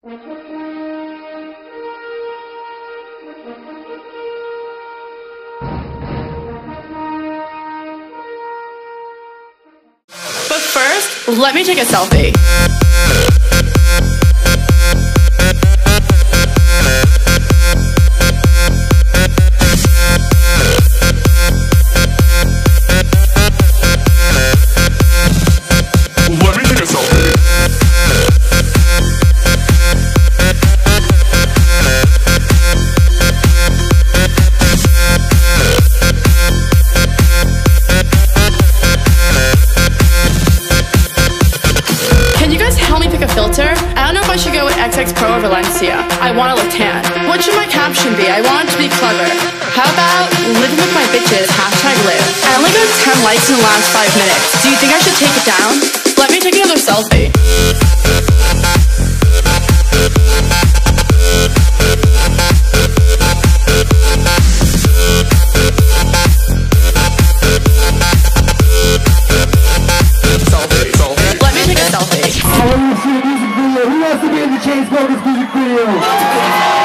But first, let me take a selfie. Filter? I don't know if I should go with XX Pro or Valencia. I want to look tan. What should my caption be? I want it to be clever. How about living with my bitches, #live. I only got 10 likes in the last 5 minutes. Do you think I should take it down? Let me take another selfie. Let me take a selfie. Who wants to be in the Chainsmokers music video?